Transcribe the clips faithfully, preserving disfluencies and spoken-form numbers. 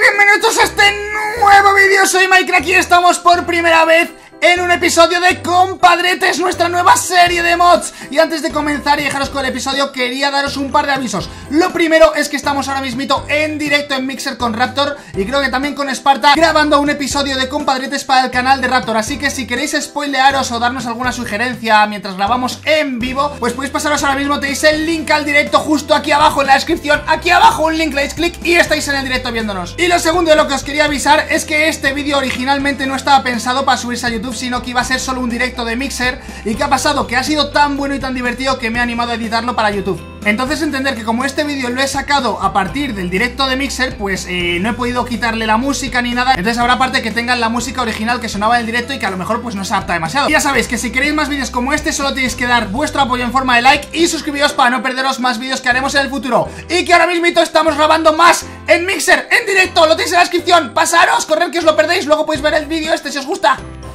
Bienvenidos a este nuevo vídeo, soy Mike, aquí estamos por primera vez en un episodio de Compadretes, nuestra nueva serie de mods. Y antes de comenzar y dejaros con el episodio, quería daros un par de avisos. Lo primero es que estamos ahora mismito en directo en Mixer con Raptor y creo que también con Sparta, grabando un episodio de Compadretes para el canal de Raptor. Así que si queréis spoilearos o darnos alguna sugerencia mientras grabamos en vivo, pues podéis pasaros ahora mismo, tenéis el link al directo justo aquí abajo en la descripción. Aquí abajo un link, le dais clic y estáis en el directo viéndonos. Y lo segundo de lo que os quería avisar es que este vídeo originalmente no estaba pensado para subirse a YouTube, sino que iba a ser solo un directo de Mixer. ¿Y qué ha pasado? Que ha sido tan bueno y tan divertido que me he animado a editarlo para YouTube. Entonces entender que como este vídeo lo he sacado a partir del directo de Mixer, pues eh, no he podido quitarle la música ni nada. Entonces habrá parte que tengan la música original que sonaba en el directo y que a lo mejor pues no se adapta demasiado. Y ya sabéis que si queréis más vídeos como este, solo tenéis que dar vuestro apoyo en forma de like y suscribiros para no perderos más vídeos que haremos en el futuro. Y que ahora mismito estamos grabando más en Mixer, en directo, lo tenéis en la descripción. Pasaros, corred que os lo perdéis, luego podéis ver el vídeo este si os gusta.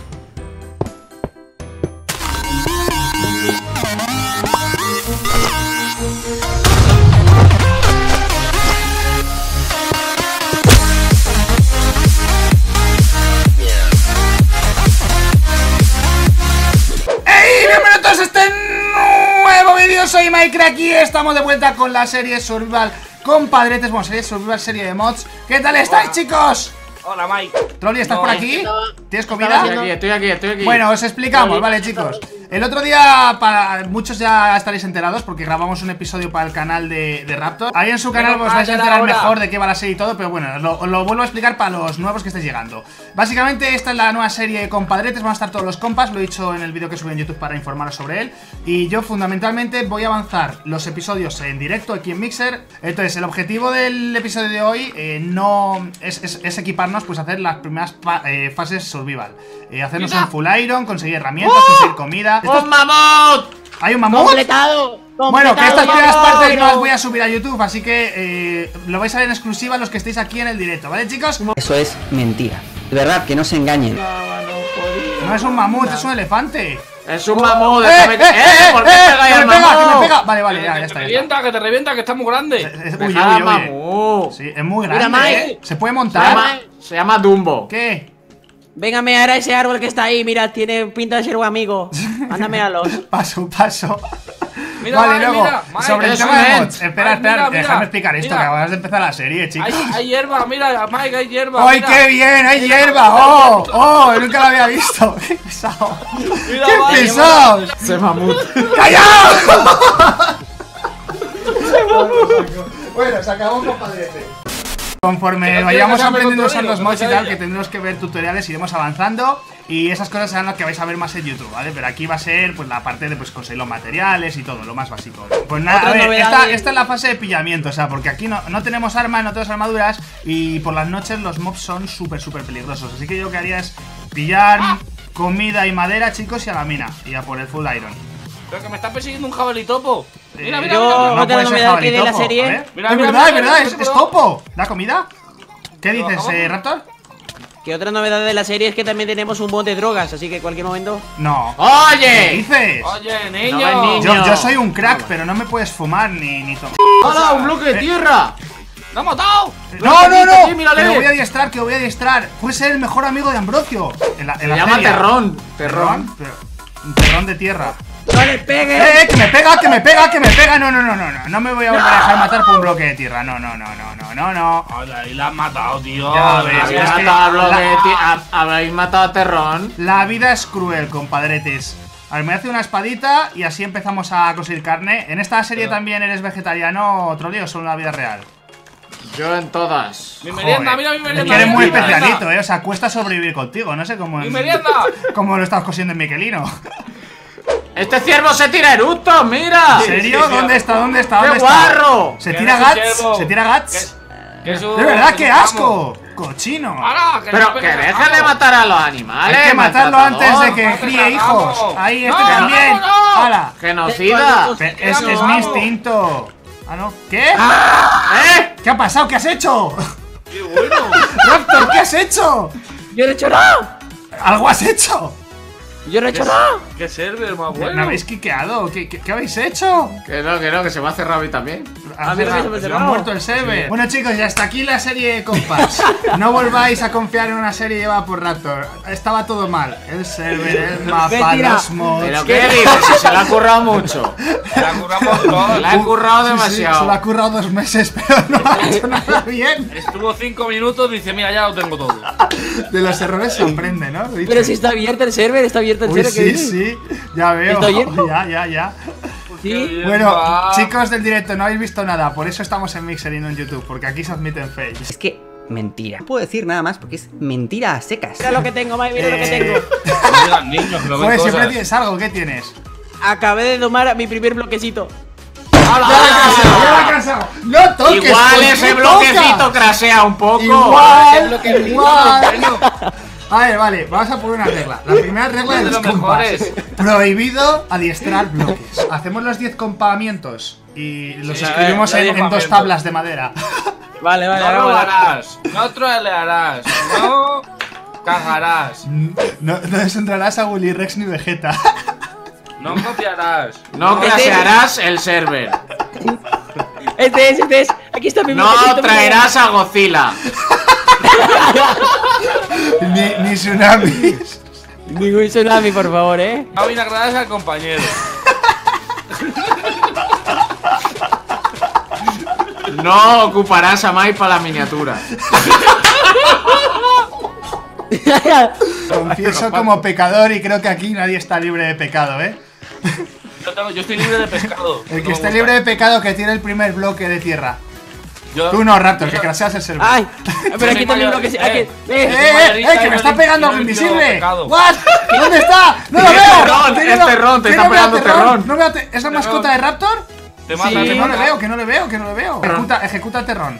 Soy Mike, aquí estamos de vuelta con la serie Survival Compadretes, bueno, serie Survival, serie de mods. ¿Qué tal estáis, chicos? Hola, Mike. Trolli, ¿estás no, por aquí? no. ¿Tienes comida? Estoy aquí, estoy aquí, estoy aquí. Bueno, os explicamos, vale, chicos. El otro día, para muchos ya estaréis enterados porque grabamos un episodio para el canal de, de Raptor. Ahí en su canal os vais a enterar mejor de qué va la serie y todo, pero bueno, lo, lo vuelvo a explicar para los nuevos que estéis llegando. Básicamente esta es la nueva serie de Compadretes, van a estar todos los compas, lo he dicho en el vídeo que subí en YouTube para informaros sobre él. Y yo fundamentalmente voy a avanzar los episodios en directo aquí en Mixer. Entonces el objetivo del episodio de hoy eh, no es, es, es equiparnos, pues a hacer las primeras eh, fases survival. Eh, hacernos un full iron, conseguir herramientas, ¡oh! Conseguir comida. ¡Un mamut! ¿Hay un mamut? Completado, completado. Bueno, que estas primeras partes no las voy a subir a YouTube, así que eh, lo vais a ver en exclusiva los que estéis aquí en el directo, ¿vale, chicos? Eso es mentira. De verdad, que no se engañen. No es un mamut, es un elefante. Es un mamut. ¡Eh, déjame... eh, eh! ¿Por qué eh, pegáis ¡Que al me pega, que me mamut? pega! Vale, vale, ya, ya Que está. te ya revienta, está. que te revienta, que está muy grande. Es- Uy, Uy, Deja uy, uy. mamut. Sí, es muy Mira, grande, Mike. ¿eh? Se puede Se montar. llama, se llama Dumbo. ¿Qué? Venga, mear a ese árbol que está ahí, mira, tiene pinta de ser un amigo. Anda, méalos. Paso, paso. Mira, Vale, Mike, luego, mira, Mike, sobre el es tema un de ent. mods. Espera, Ay, espera, mira, mira, déjame explicar esto, mira. que acabas de empezar la serie, chicos. Hay, hay hierba, mira, Mike, hay hierba. ¡Ay, mira. qué bien! ¡Hay hierba! ¡Oh! ¡Oh! Nunca lo había visto. ¡Qué pesado! Mira, ¡Qué Mike, pesados! Ese mamut. ¡Callao! Bueno, se acabó Compadrete. Conforme Pero vayamos déjame aprendiendo a usar control, los mods y no tal, sabía. que tendremos que ver tutoriales, iremos avanzando. Y esas cosas serán las que vais a ver más en YouTube, ¿vale? Pero aquí va a ser pues la parte de pues conseguir los materiales y todo, lo más básico. Pues nada, a Otras ver, esta, novedades. esta es la fase de pillamiento, o sea, porque aquí no, no tenemos armas, no tenemos armaduras. Y por las noches los mobs son súper, súper peligrosos. Así que yo lo que haría es pillar comida y madera, chicos, y a la mina. Y a por el full iron. Pero que me está persiguiendo un jabalí topo. Mira, Eh, mira, yo- mira, mira. otra puede ser novedad que de la jabalí topo, serie. ¿eh? Mira, es mira, verdad, mira, es verdad, mira, es, mira, es topo. ¿Da comida? ¿Qué dices, Pero, eh, Raptor? Que otra novedad de la serie es que también tenemos un bot de drogas, así que en cualquier momento. No. ¿Qué ¡Oye! dices? Oye, niño. No, es niño. Yo, yo soy un crack, pero no me puedes fumar ni, ni tomar. ¡Hala, un bloque de tierra! ¡Lo ha matado! No, no, no, Sí, mírale. que lo voy a adiestrar, que lo voy a adiestrar. Puede ser el mejor amigo de Ambrosio en la, en Se la llama feria. Terrón. Terrón, Terrón. pero- un terrón de tierra. ¡No le pegues! ¡Eh, eh, que me pega, que me pega, que me pega! No, no, no, no, no, no me voy a volver a dejar matar por un bloque de tierra. No, no, no, no, no, no, no. Oye, ahí la has matado, tío. Ya ves, Mira, es Habéis que matado a bloque la- de ti- a- Habéis matado a Terrón. La vida es cruel, compadretes. A ver, me hace una espadita y así empezamos a conseguir carne. ¿En esta serie Pero- también eres vegetariano, Trolli, o solo en la vida real? Yo en todas. Mi merienda, Joder, mira mi es merienda. que eres mira muy mi merienda. especialito, eh. O sea, cuesta sobrevivir contigo. No sé cómo. ¡Mi merienda! Cómo lo estás cosiendo en Miquelino. ¡Este ciervo se tira eructos, mira! ¿En serio? sí, sí. ¿Dónde está? ¿Dónde está? ¡Qué ¿Dónde está? guarro! ¿Se Que tira no es un gats? ciervo. ¿Se tira gats? Que es un- De verdad, que qué es un asco. Cochino. ¡Hala! Que Pero no que pegues, dejen vamos. de matar a los animales. Hay que matarlo antes de que Vamos, críe vamos. hijos. Ahí, este No, también. no, no. ¡Hala! ¡Genocida! Pe- Es, es mi instinto. Ah, no. ¿Qué? ¿Eh? ¿Qué ha pasado? ¿Qué has hecho? ¡Qué bueno! Raptor, ¿qué has hecho? ¡Yo no he hecho nada! Algo has hecho. Yo no he hecho nada. ¿Qué server más bueno? ¿Me habéis quiqueado? ¿Qué, qué, qué habéis hecho? Que no, que no, que se me ha cerrado a mí también. A mí también se me ha Se ha cerrado. muerto el server. Bueno, chicos, ya hasta aquí la serie de compas. No volváis a confiar en una serie llevada por Raptor. Estaba todo mal. El server, el mapa, Mentira. los mods. ¿Pero qué dices? Si se le ha currado mucho. La curramos todos. Le ha currado Sí, sí, demasiado. se lo ha currado dos meses, pero no ha hecho nada bien. Estuvo cinco minutos y dice, mira, ya lo tengo todo. De los errores se aprende, ¿no? Dice. Pero si está abierto el server, está abierto el Uy, server. ¿qué sí, dices? sí. Ya veo. ¿Está abierto? Ya, ya, ya. Sí. Bueno, Va. chicos del directo, no habéis visto nada. Por eso estamos en Mixer y no en YouTube. Porque aquí se admiten fakes. Es que, mentira. No puedo decir nada más porque es mentira a secas. Mira lo que tengo, Mike, mira lo que Eh, tengo. No digan niños, que no ven Joder, siempre cosas. tienes algo. ¿Qué tienes? Acabé de domar a mi primer bloquecito. ¡Ya la he casado! ¡Ya la he casado! ¡No toques! Igual ¿por qué ese tocas? bloquecito crasea un poco. Igual, igual. A ver, vale, vamos a poner una regla. La primera regla de De los los compas. mejores. Prohibido adiestrar bloques. Hacemos los diez compamientos y los Sí, escribimos ya en, diez en dos compamientos. tablas de madera. Vale, vale, No ahora voy a- robarás, no trolearás, no cagarás, No, no desentrarás a Willy Rex ni Vegeta. no copiarás. No crasearás el server. Este es, este es. Aquí está mi No bloquecito, mira. traerás a Godzilla. Ni, ni tsunamis. Ningún tsunami, por favor, eh. No vinagrarás al compañero. No ocuparás a Mike para la miniatura. Confieso como pecador y creo que aquí nadie está libre de pecado, ¿eh? Yo, tengo- yo estoy libre de pescado. El que No esté me libre de gusta. pecado que tiene el primer bloque de tierra. Yo- Tú no, Raptor, que yo- craseas el server. Ay, pero aquí soy también mayor- bloque. eh, Aquí, ¡Eh, eh. eh, eh! ¡Que me está pegando algo Yo no he invisible! pecado. ¿What? ¿Dónde está? ¡No lo Es veo! Terrón, Tiene es lo- Terrón, te tiene está lo veo pegando Terrón. No veo te- ¿Es la mascota de Raptor? Te mata, Sí. te Que no le mata. veo, que no le veo, que no le veo. Ejecuta, ejecuta el terrón.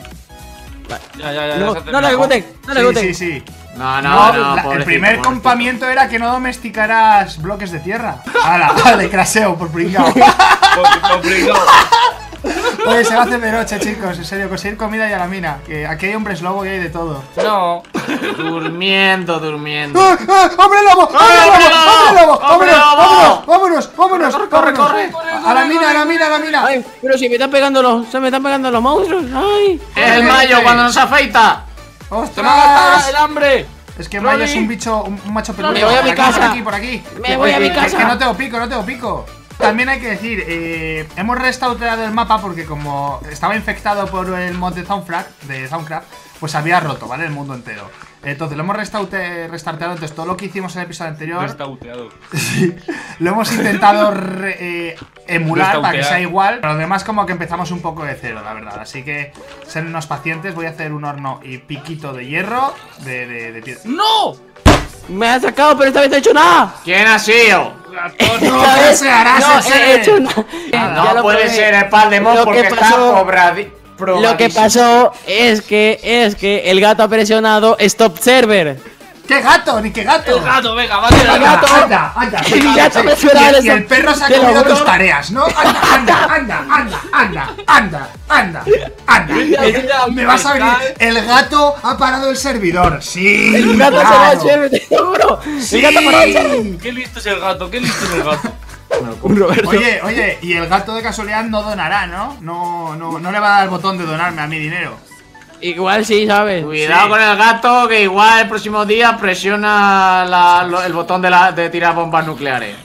Ya, ya, ya. No, ya se ha no lo terminado. ejecuten, no lo Sí, ejecuten. sí, sí. No, No, no, no. la- el pobrecito, primer pobrecito. compamiento era que no domesticaras bloques de tierra. ¡Hala! ¡Vale, craseo por pringao! Por- por pringao. Oye, se va a hacer de noche, chicos. En serio, conseguir comida y a la mina. Que aquí hay hombres lobo y hay de todo. No. Durmiendo, durmiendo. ¡Ah, ah! ¡Hombre lobo! ¡Hombre ¡Hombre lobo! lobo! ¡Hombre lobo! ¡Hombre ¡Vámonos! lobo! ¡Vámonos! ¡Vámonos! Corre, ¡Vámonos! corre, corre, ¡A la mina, a la mina, a la mina! Ay, pero si me están pegando los. Se me están pegando los monstruos. Ay. Es el mayo cuando nos afeita. ¡Se me ha gastado ¡Ostras! el hambre! Es que Mayo Rolly. es un bicho, un, un macho peludo. Me voy a Por mi aquí, casa. Por aquí, por aquí. Me Que- voy a que- mi que- casa. Que no tengo pico, no tengo pico. También hay que decir, eh, hemos restaureado el mapa porque como estaba infectado por el mod de Soundcraft, de Soundcraft, pues había roto, ¿vale? El mundo entero. Entonces lo hemos restaute- restarteado, entonces todo lo que hicimos en el episodio anterior Restauteado. sí, lo hemos intentado re- eh, emular para que Restautear. sea igual. Pero lo demás como que empezamos un poco de cero, la verdad. Así que sean unos pacientes, voy a hacer un horno y piquito de hierro de, de, de piedra. ¡No! Me ha sacado, pero esta vez no he hecho nada. ¿Quién ha sido? No, Esta que vez se hará no ese he hecho ser. nada. Nada. Ya No lo puede probé. ser el pan de mod Lo porque que está pasó- cobradi- Lo que probadísimo. pasó es que es que el gato ha presionado Stop Server. ¡Qué gato! ¡Ni qué gato! El gato, venga, va a tirar El gato. Anda, anda, El gato sí. me suena y, el y el stop. perro se ha Te lo comido juro. tus tareas, ¿no? Anda, anda, anda, anda, anda, anda, anda, anda. Mira, Me vas a venir. El gato ha parado el servidor. Sí. El gato se va claro. al server, te lo juro. Sí. El gato ha parado el server. Qué listo es el gato, qué listo es el gato. Roberto. Oye, oye, y el gato de casualidad no donará, ¿no? No, no, no le va a dar el botón de donarme a mi dinero. Igual sí, ¿sabes? Cuidado Sí. con el gato que igual el próximo día presiona la- lo- el botón de, la, de tirar bombas nucleares.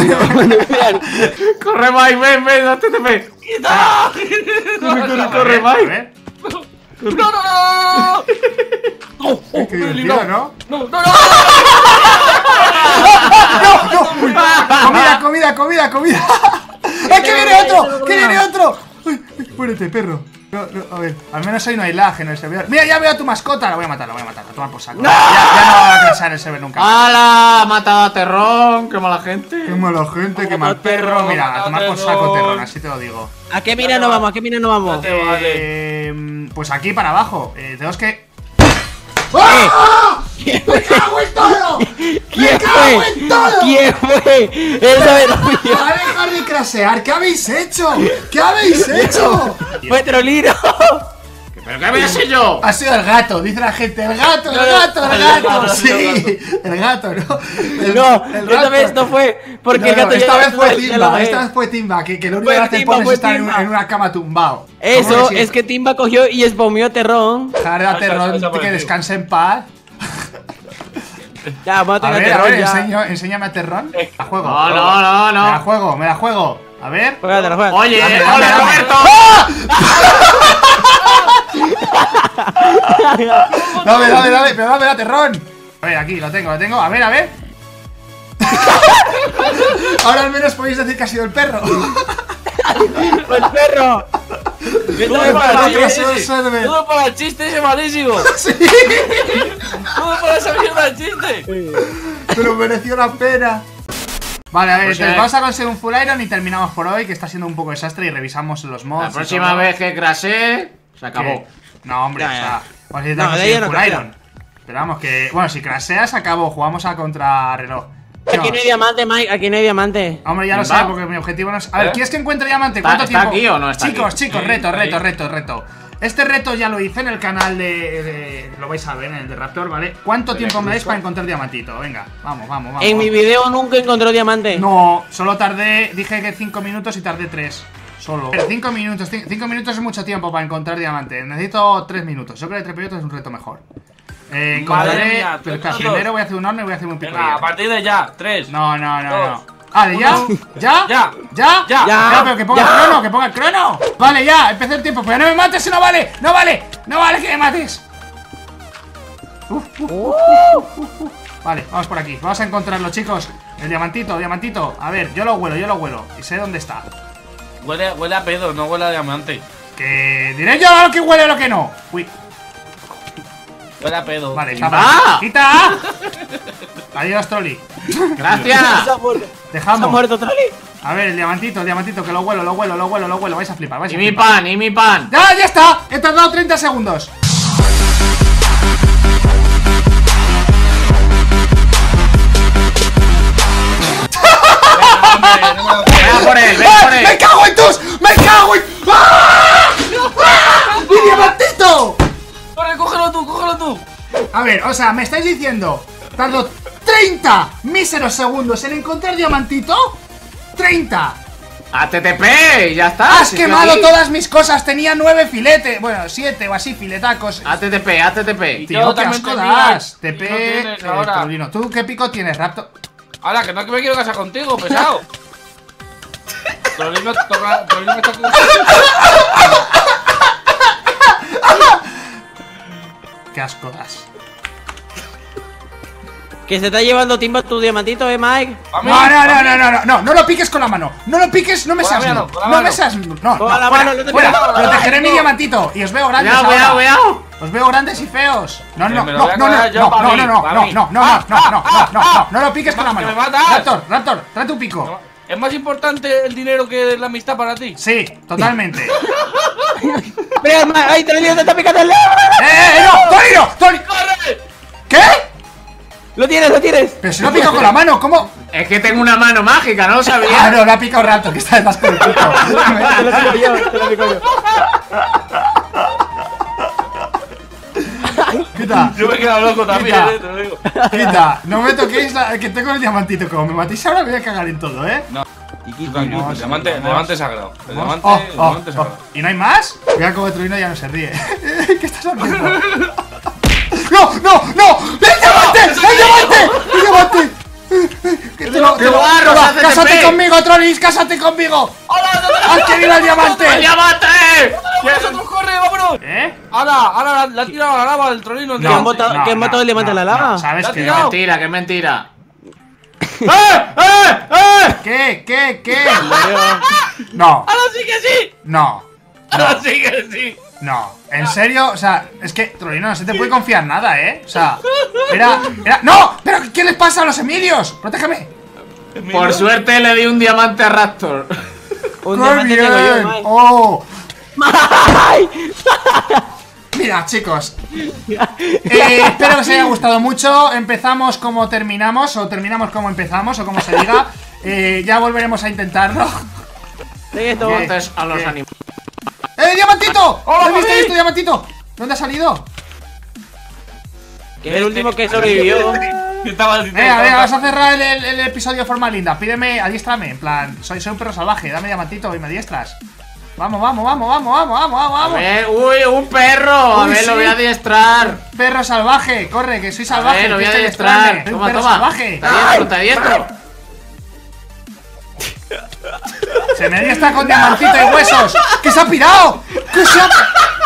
Corre Mike, ven, ven, date te ve. Corre, corre, corre A Mike. ver. ¡No, no, no! ¡No! ¡Oh, Qué me he divertido, librado! ¿no? ¡No, no, no! ¡No, no! Uy, comida, comida, comida, comida. ¡Ay, que viene otro! ¡Que viene otro! ¡Uy, uy, muérete, perro! No, no, a ver, al menos hoy no hay lag en el servidor. Mira, ya veo a tu mascota. La voy a matar, la voy a matar. A tomar por saco. Ya, ya no va a crasar el server nunca. ¡Hala! Ha matado a Terrón, qué mala gente. Qué mala gente, qué mal perro. Mira, a tomar por saco, Terrón, así te lo digo. ¿A qué mina no vamos? ¿A qué mina no vamos? Te vale. Eh, pues aquí para abajo. Eh, tenemos que. ¡Ah! ¿Quién ¡Me cago en todo! ¿Quién cago fue? en todo! ¿Quién fue? Él sabe lo mío. ¡Va a dejar de crasear! ¿Qué habéis hecho? ¿Qué habéis hecho? Fue Trolino. ¿Pero qué voy a ser yo? Ha sido el gato, dice la gente. El gato, el No, no, gato, el el gato. gato, Sí, el gato, ¿no? El- No, el esta gato. vez no fue. Porque No, el no, gato esta ya vez fue ya lo Timba, ve. esta vez fue Timba, que, que lo único Fue que hace Timba, pones fue estar en, Timba. en una cama tumbado. Eso, es que Timba cogió y spawneó Terrón. Jara Esa- Terrón, esa por que el tío. descanse en paz. Ya, vamos a A tener ver, a Terrón ver, ya. enseño, enséñame a Terrón. Eh, La juego. No, no, no, Me la no. juego, me la juego. A ver. Juégate, juégate. Oye, Dame, hola dame, dame. Roberto. Dame, dame, dame, pero dame la Terrón. A ver, aquí lo tengo, lo tengo. A ver, a ver. Ahora al menos podéis decir que ha sido el perro. ¡El perro! Todo Ay, para para el que chiste se ese. observe. Todo para el chiste ese malísimo. Todo para esa mierda del chiste. Pero mereció la pena. Vale, a ver, Pues entonces ya- vamos a conseguir un full iron y terminamos por hoy, que está siendo un poco desastre y revisamos los mods. La y próxima todo. vez que crashe, se acabó. ¿Qué? No, hombre, Ya, o ya. sea, vamos a intentar No, de conseguir ahí no full crashea. iron. Pero vamos, que. Bueno, si crasheas, acabó. Jugamos a contrarreloj. Aquí Dios. no hay diamante, Mike, aquí no hay diamante. Hombre, ya lo ¿Va? sé, porque mi objetivo no es. A ver, ¿Eh? ¿quieres que encuentre diamante? ¿Está- ¿Cuánto está tiempo? aquí o no está Chicos, aquí? chicos, Sí, reto, está reto, ahí. reto, reto. Este reto ya lo hice en el canal de. de- lo vais a ver en el de Raptor, ¿vale? ¿Cuánto ¿De tiempo me dais Cruzco? para encontrar diamantito? Venga, vamos, vamos, vamos. En mi vamos. video nunca encontró diamante. No, solo tardé. Dije que cinco minutos y tardé tres. Solo. cinco minutos, cinco minutos es mucho tiempo para encontrar diamante. Necesito tres minutos. Yo creo que tres minutos es un reto mejor. Eh, Madre encontraré. mía, pero tres claro, minutos. primero voy a hacer un horno y voy a hacer un pico de Venga, a hierro. partir de ya. Tres. No, no, no, Dos. no. Ah, ¿de ya? Uno. ¿Ya? Ya. ¿Ya? Ya. Ya. pero que ponga Ya. el crono, que ponga el crono. Vale, ya, empecé el tiempo. Pero no me mates si no vale. No vale. No vale que me mates. Uf, uf, uf, uf, uf, uf. Vale, vamos por aquí. Vamos a encontrarlo, chicos. El diamantito, diamantito. A ver, yo lo huelo, yo lo huelo. Y sé dónde está. Huele, huele a pedo, no huele a diamante. Que diré yo lo que huele y lo que no. Uy, Huele a pedo. vale, ¡Timba! está. ¡Quita! Adiós, Trolli. Gracias. Se ha muerto. Se ha Dejamos. muerto, Trolli. A ver, el diamantito, el diamantito, que lo huelo, lo huelo, lo huelo, lo huelo. Vais a flipar, vais a Y mi flipar. pan, y mi pan. ¡Ya, ya está! He tardado treinta segundos. Hombre, no me- Venga por él, ven ¡Ah! por él. ¡Me cago en tus! ¡Me cago en! ¡Ah! ¡Ah! ¡Mi diamantito! Corre, cógelo tú, cógelo tú. A ver, o sea, ¿me estáis diciendo? Tardo treinta míseros segundos en encontrar diamantito. ¡treinta! A T T P, y ya está. Has si quemado estoy aquí. todas mis cosas. Tenía nueve filetes. Bueno, siete o así, filetacos. A T T P, a T T P. Y- Tío, Yo qué también asco tenía. das. No T P. tienes eh, ahora. Trolino. ¿Tú qué pico tienes, Raptor? Ahora, que no que me quiero casar contigo, pesado. Trolino toca. Trolino está aquí. Qué asco das. Que se está llevando Timba tu diamantito, eh, Mike. A mí, No, no, a no, mí. no, no, no, no, no lo piques con la mano. No lo piques, no me Con la seas mano, no. con la No me mano. seas no, no, Con la fuera, mano, no te fuera. pegas. Protegeré mi diamantito y os veo grandes Cuidado, ahora. cuidado, cuidado. Os veo grandes y feos. No, Que no, me lo no, voy a no, no, cargar yo no, pa' no, mí, no, no, pa' no, mí. no, no, Ah, no, ah, no, ah, no, no, ah. no, no lo piques con la Que mano. me matas. Raptor, Raptor, trae tu pico. ¿Es más importante el dinero que la amistad para ti? Sí, totalmente. Mira, Mike, ay, Trolli, te está picando el dedo. ¡Eh, eh, no! ¡Torino! ¡Torino! ¡Corre! ¿Qué? Lo tienes, lo tienes. Pero si lo pico con la mano, ¿cómo? Es que tengo una mano mágica, no lo Ah, sabía. no, la ha picado Raptor, que está detrás con el pico. Te lo pico yo, te lo pico yo. Quita. Yo me he quedado loco también, Quita. eh, te lo digo. Quita, no me toquéis la, que tengo el diamantito. Como me matéis ahora, me voy a cagar en todo, ¿eh? No, tú tranquilo, el diamante, el diamante sagrado. El diamante, Oh, el oh, diamante oh. sagrado. ¿Y no hay más? Mira cómo Trolino ya no se ríe. ¿Qué estás haciendo? ¡No, no, no! ¡El diamante! ¡El diamante! ¡El diamante! Que te lo, te lo guarro, toma, C C P. ¡Cásate conmigo, Trolis! ¡Cásate conmigo! ¡Haz que viva el ¡El diamante! diamante! ¡Nosotros, corre, vámonos! ¿Eh? Ahora, ahora la, la ha tirado a la lava el trolino. el No. diamante. botado- que han botado el diamante en la lava? ¿Sabes La ha qué? ¡Qué tirado. mentira, qué mentira! ¡Eh, eh, eh! ¿Qué? ¿Qué? ¿Qué? No, ¡Ahora sí que sí! no, ¡Ahora sí que sí! no. ¿En serio? O sea, es que, Trolino, no se te puede confiar nada, ¿eh? O sea, era... era... ¡No! ¿Pero qué les pasa a los Emilios? ¡Protégeme! Por suerte le di un diamante a Raptor. Un ¡Qué diamante tengo yo, bien! Mike. ¡Oh! Mike. Mira, chicos, eh, espero que os haya gustado mucho. Empezamos como terminamos, o terminamos como empezamos, o como se diga. Eh, ya volveremos a intentarlo. Sí, esto. Bien. Entonces a los ¿Qué? animales. ¡Eh, diamantito! ¡Hola, ¿Has visto Javi! esto, diamantito? ¿Dónde ha salido? Que es el último que sobrevivió. Estaba Venga, venga, vas a cerrar el, el, el episodio de forma linda. Pídeme, adiestrame, en plan, soy, soy un perro salvaje, dame diamantito y me adiestras. Vamos, vamos, vamos, vamos, vamos, vamos, A vamos. ver, uy, un perro. A Uy, ver, lo sí. voy a adiestrar. Perro salvaje, corre, que soy A salvaje. ver, lo voy a tienes que adiestrar. adiestrarme. Soy un Toma, perro toma. salvaje. Te adiestro, te adiestro. Se me adiestra con diamantito y huesos. ¡Que se ha pirado! ¡Que se ha...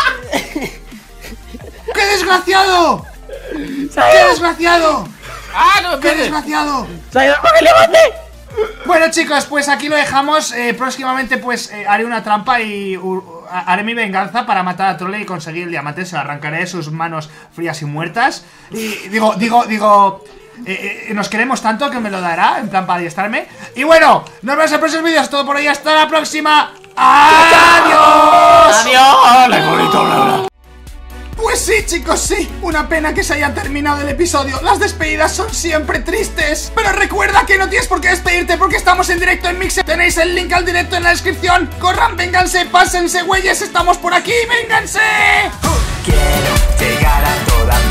¡Qué desgraciado! ¡Qué desgraciado! ¡Ah, no me ¡Qué pegues! desgraciado! ¡Se ha ido con el levante! Bueno, chicos, pues aquí lo dejamos. eh, Próximamente pues eh, haré una trampa y uh, haré mi venganza para matar a Trole y conseguir el diamante. Se lo arrancaré de sus manos frías y muertas. Y digo, digo, digo eh, eh, nos queremos tanto que me lo dará, en plan para adiestrarme. Y bueno, nos vemos en próximos vídeos. Todo por hoy, hasta la próxima. ¡Adiós! Adiós. ¡Qué bonito, bla, bla! Pues sí, chicos, sí. Una pena que se haya terminado el episodio. Las despedidas son siempre tristes. Pero recuerda que no tienes por qué despedirte porque estamos en directo en Mixer. Tenéis el link al directo en la descripción. Corran, vénganse, pásense, güeyes. Estamos por aquí, vénganse. Quiero llegar a todas